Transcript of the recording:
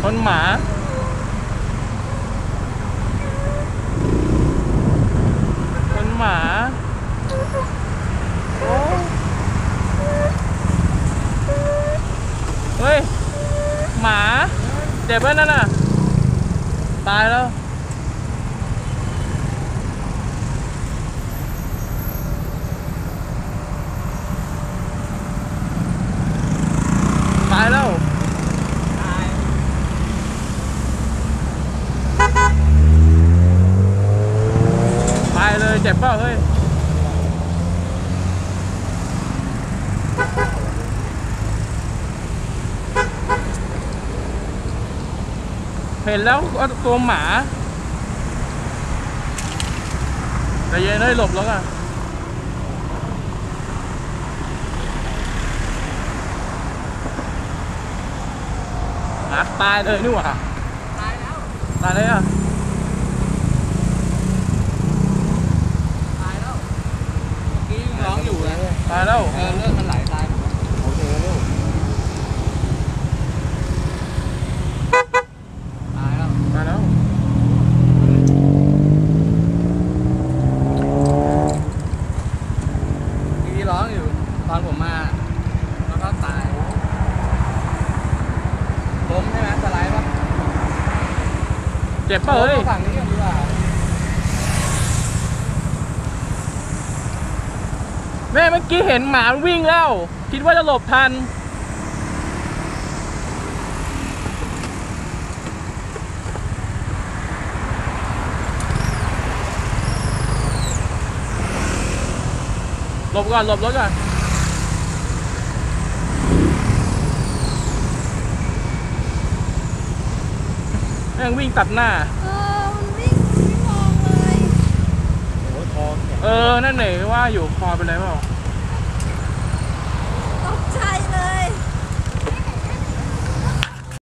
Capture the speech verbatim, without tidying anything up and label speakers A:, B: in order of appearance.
A: นหมาชนหมาโอ้เฮ้ยหมาเจ็บไหมนั่นน่ะตายแล้วตายแล้วตายตายเลยเจ็บเปล่าเฮ้ยเห็นแล้วตัวหมาแต่เย็นให้หลบแล้วกันหมาตายเลยนี่หว่าตายแล้วตายเลยอ่ะตายแล้วเมื่อกี้ร้องอยู่นะตายแล้วเออเลือดมันไหลตายโอเคลูกตายแล้วตายแล้วที่ร้องอยู่ตอนผมมาแล้วก็ตายล้มใช่ไหมสไลด์ป่ะเจ็บป่ะเฮ้ยฝั่งนี้กันดีกว่าแม่เมื่อกี้เห็นหมาวิ่งแล้วคิดว่าจะหลบทันหลบก่อนหลบรถก่อนแม่งวิ่งตัดหน้า
B: เออมันวิ่งไม่มองเลย
A: โอ้ยคอเออนั่นไหนว่าอยู่คอเป็นไรเปล่า